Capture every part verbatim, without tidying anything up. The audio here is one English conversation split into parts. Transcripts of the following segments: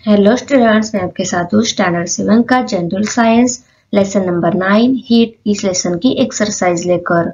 Hello students, मैं आपके साथ हूँ स्टैंडर्ड सेवन का general science lesson number nine heat. इस लेसन की एक्सरसाइज लेकर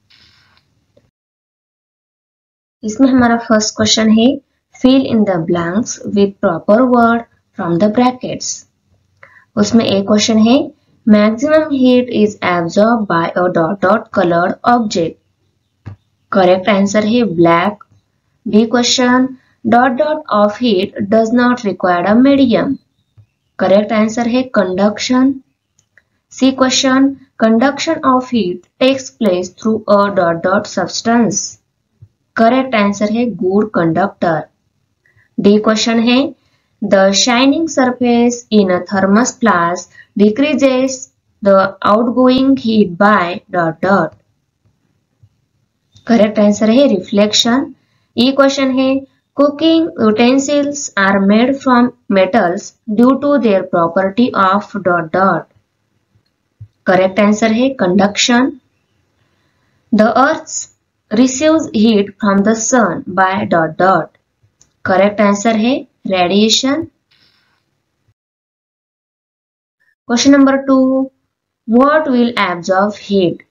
इसमें हमारा फर्स्ट क्वेश्चन है fill in the blanks with proper word from the brackets. उसमें एक क्वेश्चन है maximum heat is absorb by a dot dot coloured object. Correct answer है black. B question dot dot of heat does not require a medium. Correct answer है conduction. C question conduction of heat takes place through a dot dot substance. Correct answer है good conductor. D question है the shining surface in a thermos flask decreases the outgoing heat by dot dot. Correct answer है reflection. E question है Cooking utensils are made from metals due to their property of dot dot. Correct answer है conduction. The earth receives heat from the sun by dot dot. Correct answer है radiation. Question number two. What will absorb heat?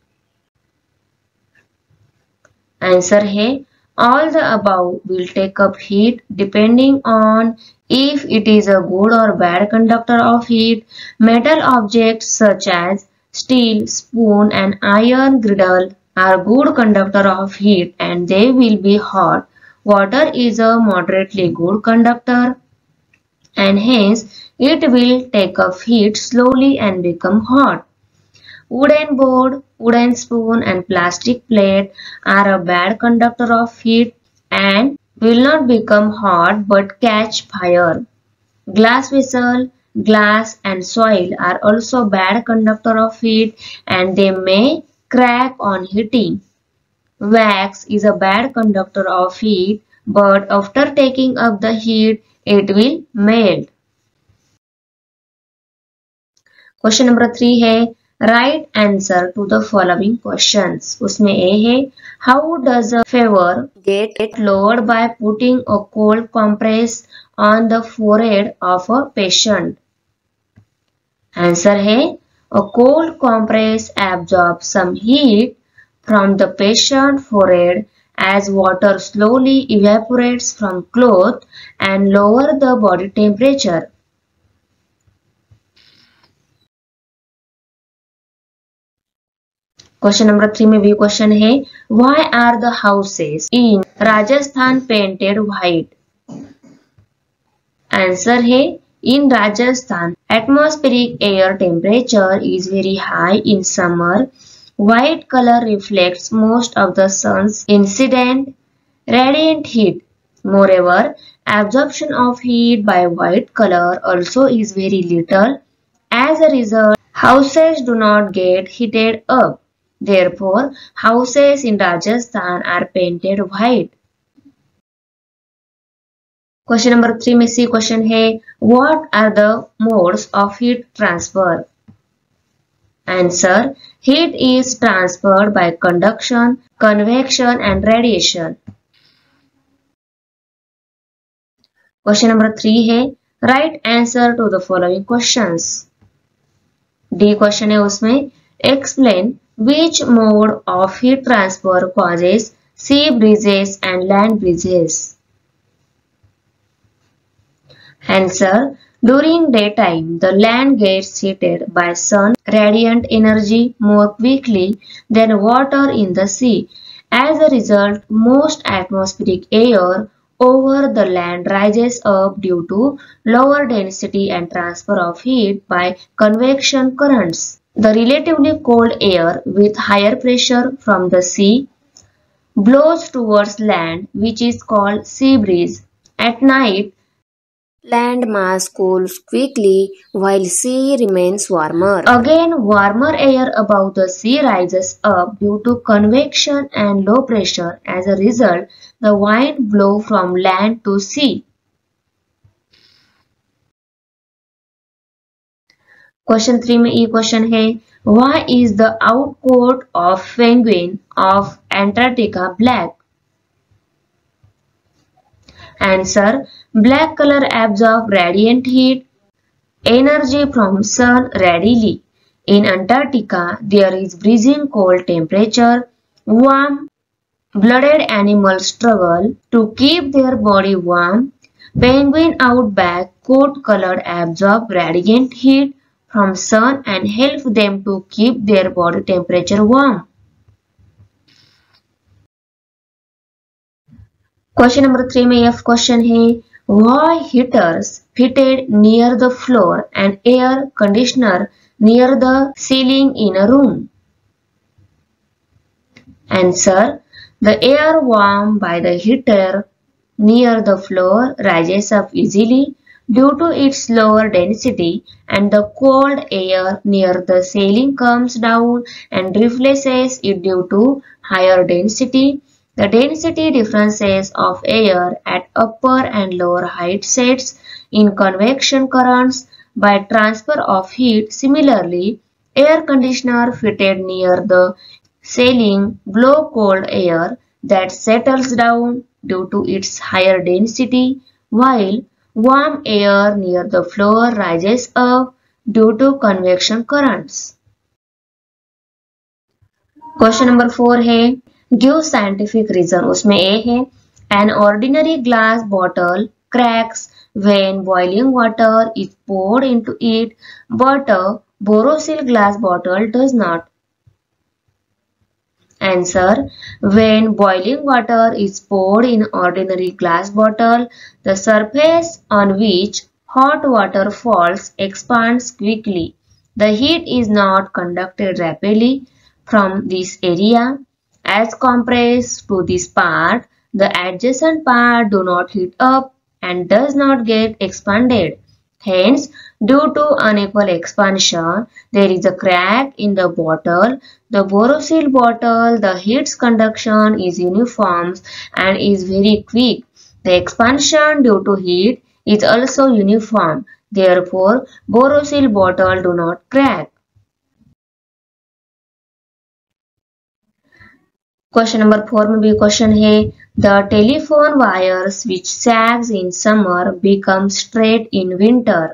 Answer है all the above will take up heat depending on if it is a good or bad conductor of heat. Metal objects such as steel, spoon and iron griddle are good conductor of heat and they will be hot. Water is a moderately good conductor and hence it will take up heat slowly and become hot. Wooden board, wooden spoon and plastic plate are a bad conductor of heat and will not become hot but catch fire. Glass vessel, glass and soil are also bad conductor of heat and they may crack on heating. Wax is a bad conductor of heat but after taking up the heat it will melt. Question number three है Right answer to the following questions. उसमें A है How does a fever get lowered by putting a cold compress on the forehead of a patient? Answer है A cold compress absorbs some heat from the patient forehead as water slowly evaporates from cloth and lower the body temperature. Question number three में भी question है Why are the houses in Rajasthan painted white? Answer है In Rajasthan, atmospheric air temperature is very high in summer. White color reflects most of the sun's incident radiant heat. Moreover, absorption of heat by white color also is very little. As a result, houses do not get heated up. Therefore, houses in Rajasthan are painted white. Question number three में C question है What are the modes of heat transfer? Answer Heat is transferred by conduction, convection and radiation. Question number three है Right answer to the following questions. D question है उसमें Explain which mode of heat transfer causes sea breezes and land breezes. Answer During daytime, the land gets heated by sun radiant energy more quickly than water in the sea. As a result, most atmospheric air over the land rises up due to lower density and transfer of heat by convection currents. The relatively cold air with higher pressure from the sea blows towards land, which is called sea breeze. At night, land mass cools quickly while sea remains warmer. Again, warmer air above the sea rises up due to convection and low pressure. As a result, the wind blows from land to sea. Question three में ये question है Why is the outcoat of penguin of Antarctica black? Answer. Black color absorbs radiant heat energy from sun readily. In Antarctica, there is freezing cold temperature. Warm-blooded animals struggle to keep their body warm. Penguin outback coat color absorb radiant heat from sun and help them to keep their body temperature warm. Question number three में यह question है why heaters fitted near the floor and air conditioner near the ceiling in a room? Answer. The air warmed by the heater near the floor rises up easily due to its lower density, and the cold air near the ceiling comes down and replaces it due to higher density. The density differences of air at upper and lower height sets in convection currents by transfer of heat. Similarly, air conditioner fitted near the ceiling blow cold air that settles down due to its higher density, while warm air near the floor rises up due to convection currents. Question number four है give scientific reason. उसमें A है an ordinary glass bottle cracks when boiling water is poured into it, but a borosill glass bottle does not. Answer. When boiling water is poured in ordinary glass bottle, the surface on which hot water falls expands quickly. The heat is not conducted rapidly from this area as compared to this part. The adjacent part do not heat up and does not get expanded. Hence, due to unequal expansion, there is a crack in the bottle. The borosill bottle, the heat's conduction is uniform and is very quick. The expansion due to heat is also uniform. Therefore, borosill bottle do not crack. Question number four में भी question है the telephone wires which sags in summer become straight in winter.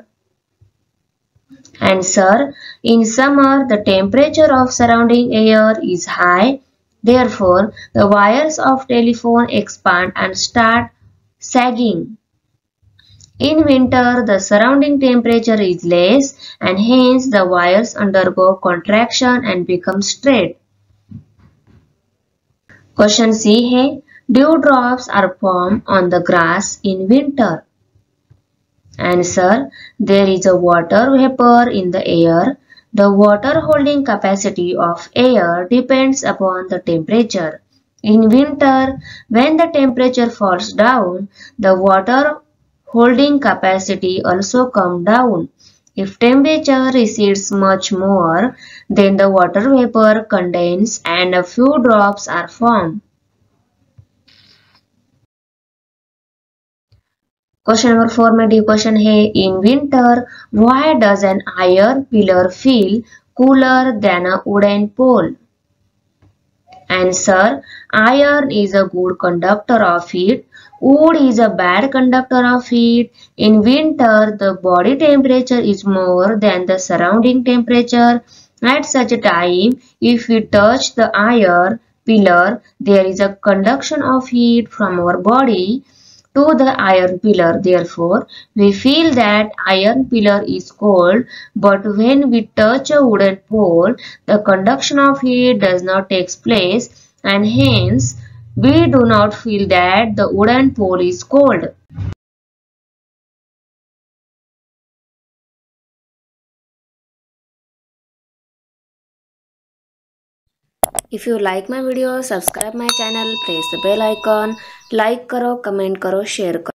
Answer. In summer, the temperature of surrounding air is high. Therefore, the wires of telephone expand and start sagging. In winter, the surrounding temperature is less and hence the wires undergo contraction and become straight. Question C है dewdrops are formed on the grass in winter. Answer. There is a water vapor in the air. The water holding capacity of air depends upon the temperature. In winter, when the temperature falls down, the water holding capacity also comes down. If temperature recedes much more, then the water vapor condenses and a few drops are formed. Question number four में D question है in winter why does an iron pillar feel cooler than a wooden pole. Answer. Iron is a good conductor of heat. Wood is a bad conductor of heat. In winter, the body temperature is more than the surrounding temperature. At such a time, if we touch the iron pillar, there is a conduction of heat from our body to the iron pillar. Therefore, we feel that iron pillar is cold, but when we touch a wooden pole, the conduction of heat does not take place and hence we do not feel that the wooden pole is cold. If you like my video, subscribe my channel, press the bell icon, like करो, comment करो, share करो.